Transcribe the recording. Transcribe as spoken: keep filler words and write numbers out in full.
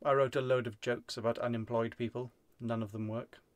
I wrote a load of jokes about unemployed people. None of them work.